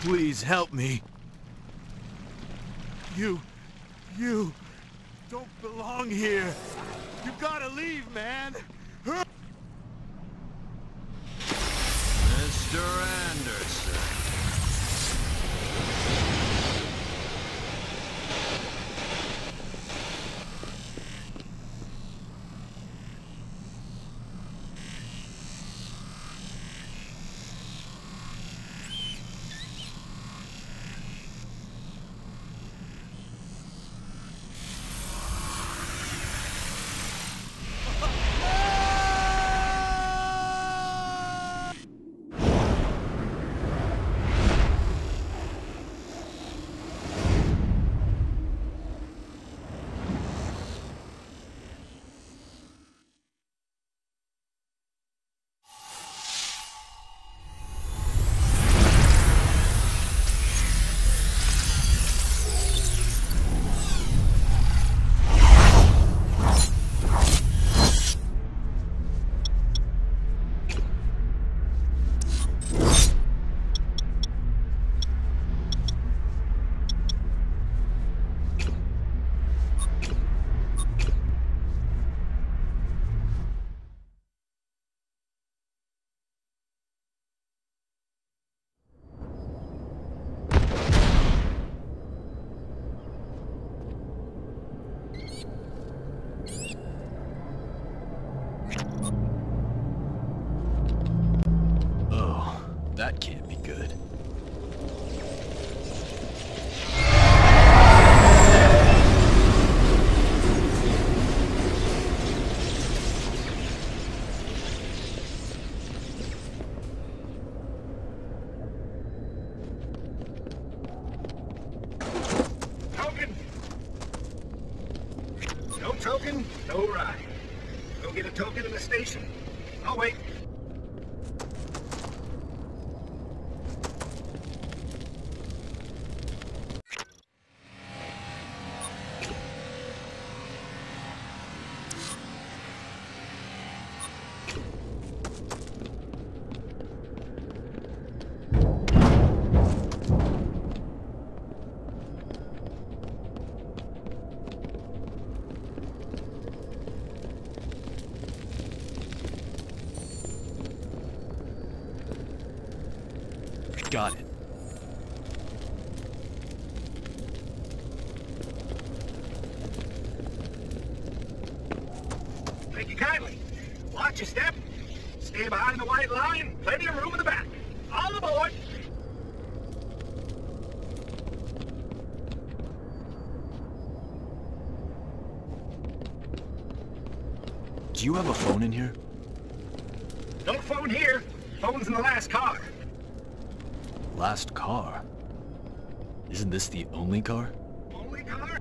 Please help me. You don't belong here. You gotta leave, man. Mr. Anderson. That can't be good. Token! No token, no ride. Go get a token in the station. I'll wait. Got it. Thank you kindly. Watch your step. Stay behind the white line. Plenty of room in the back. All aboard. Do you have a phone in here? No phone here. Phone's in the last car. Last car? Isn't this the only car? Only car?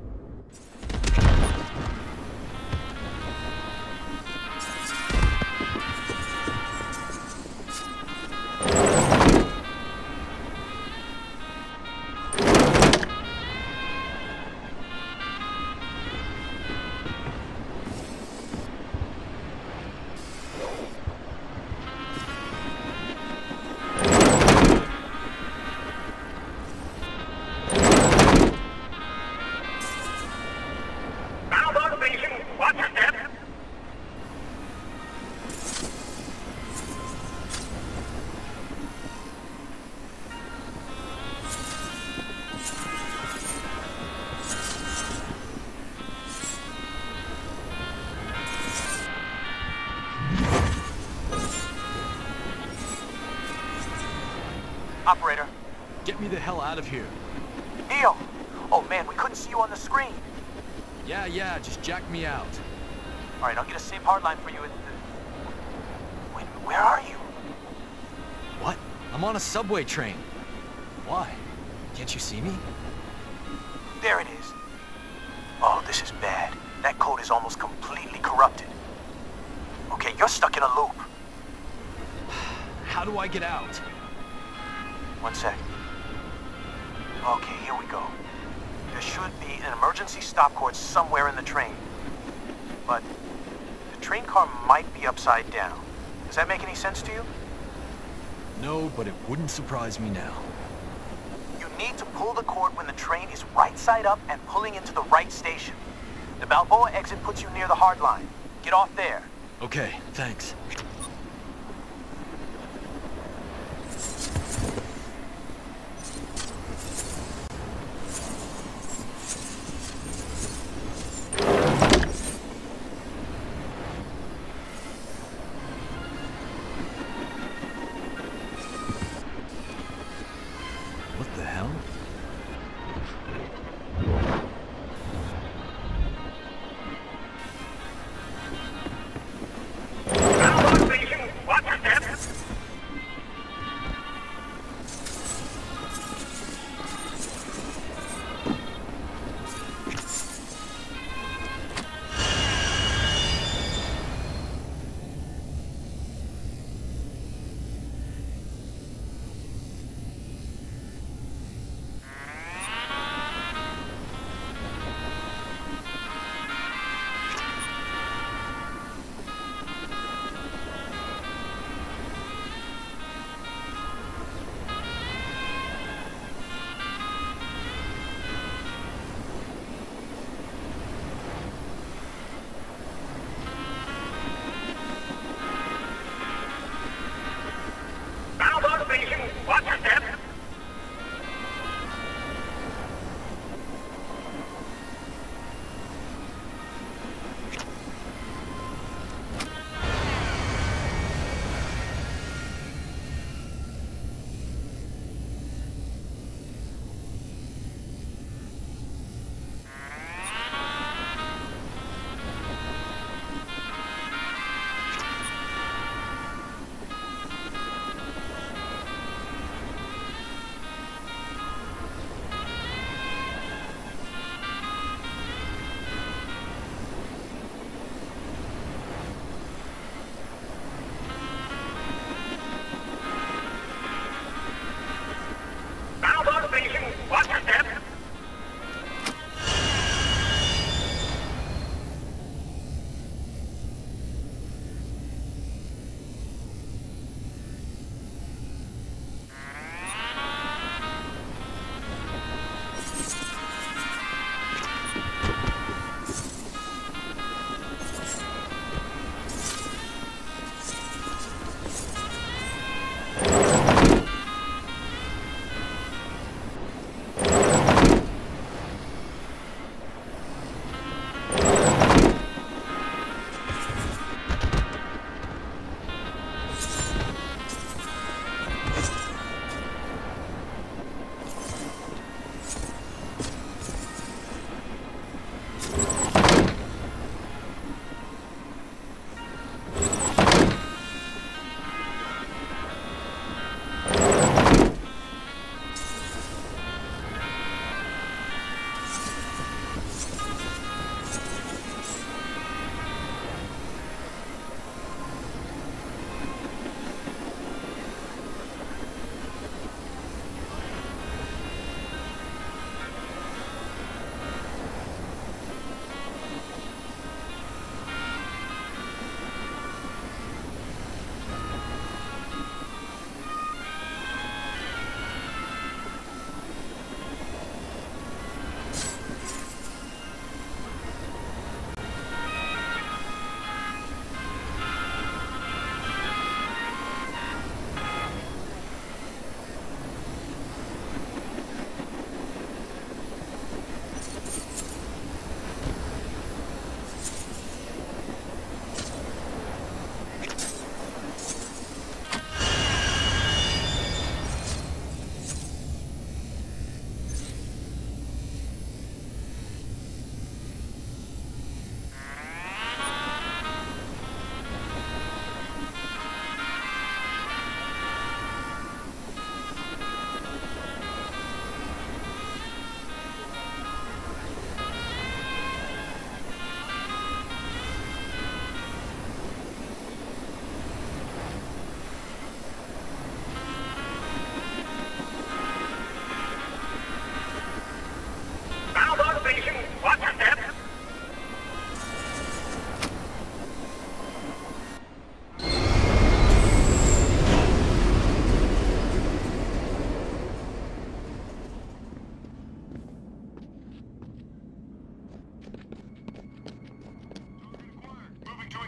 Operator. Get me the hell out of here. Neil! Oh man, we couldn't see you on the screen. Yeah, just jack me out. Alright, I'll get a safe hardline for you at the... Wait, where are you? What? I'm on a subway train. Why? Can't you see me? There it is. Oh, this is bad. That code is almost completely corrupted. Okay, you're stuck in a loop. How do I get out? One sec. Okay, here we go. There should be an emergency stop cord somewhere in the train. But the train car might be upside down. Does that make any sense to you? No, but it wouldn't surprise me now. need to pull the cord when the train is right side up and pulling into the right station. The Balboa exit puts you near the hard line. Get off there. Okay, thanks. What the hell?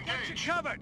Got you covered!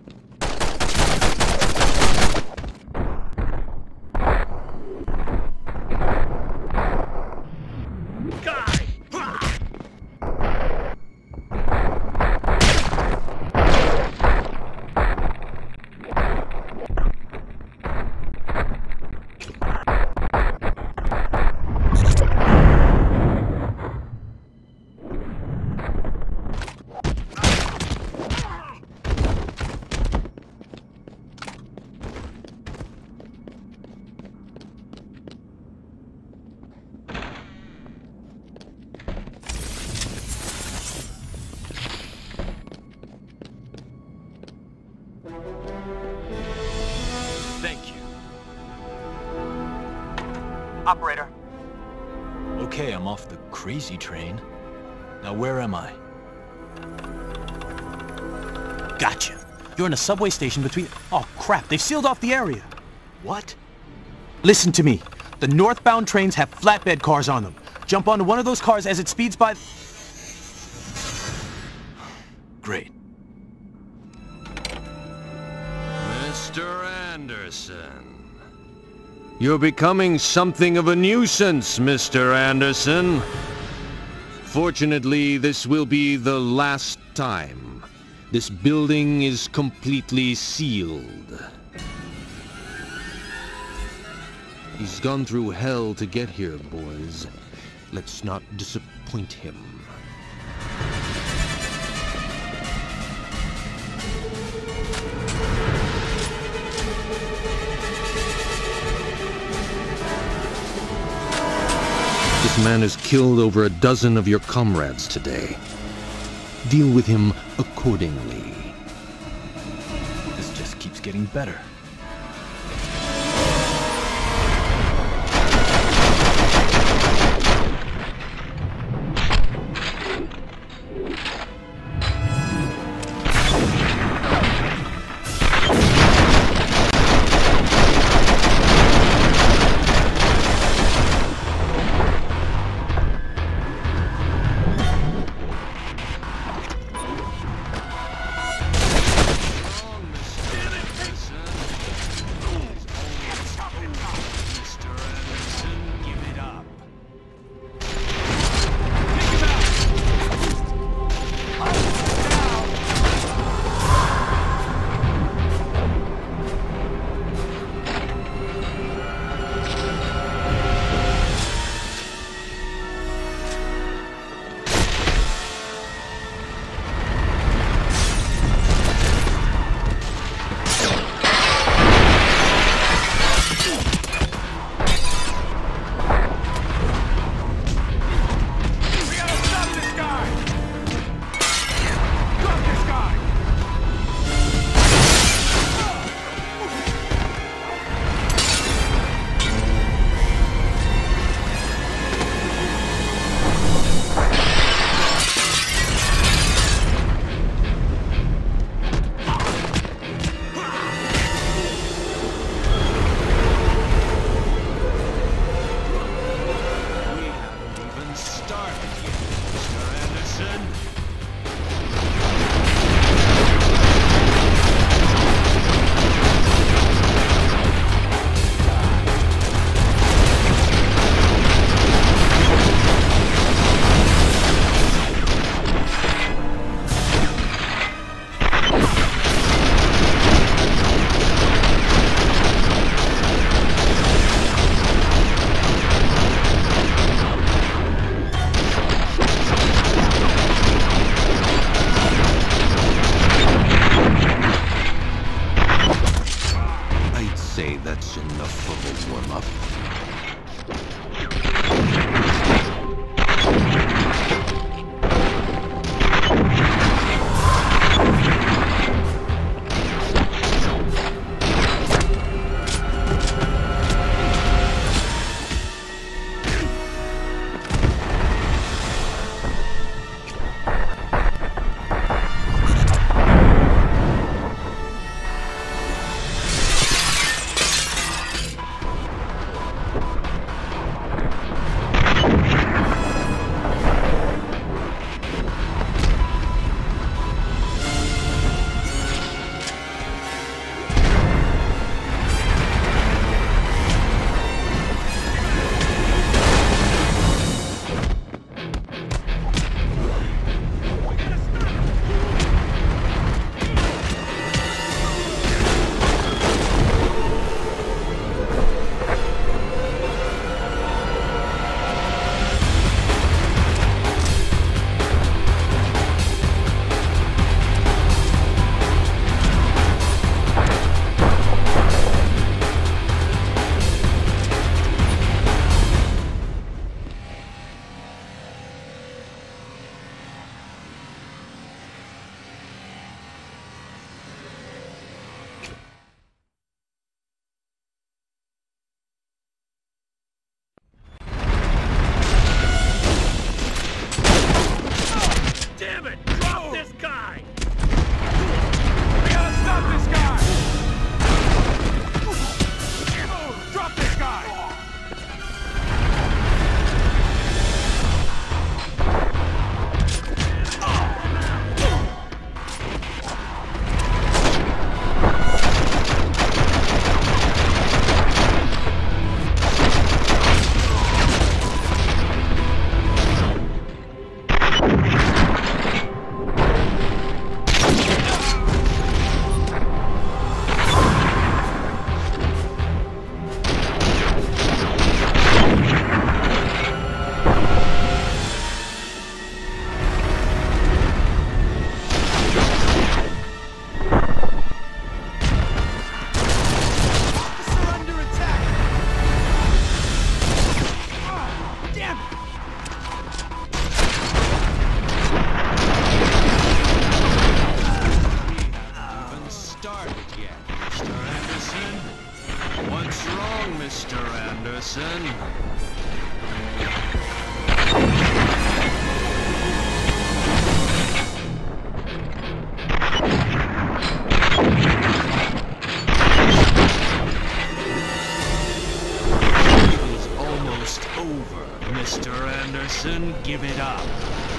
Thank you. Operator. Okay, I'm off the crazy train. Now where am I? Gotcha. You're in a subway station between... Oh, crap. They've sealed off the area. What? Listen to me. The northbound trains have flatbed cars on them. Jump onto one of those cars as it speeds by... Great. Mr. Anderson. You're becoming something of a nuisance, Mr. Anderson. Fortunately, this will be the last time. This building is completely sealed. He's gone through hell to get here, boys. Let's not disappoint him. This man has killed over a dozen of your comrades today. Deal with him accordingly. This just keeps getting better. That's enough of a warm-up. Anderson. It's almost over, Mr. Anderson. Give it up.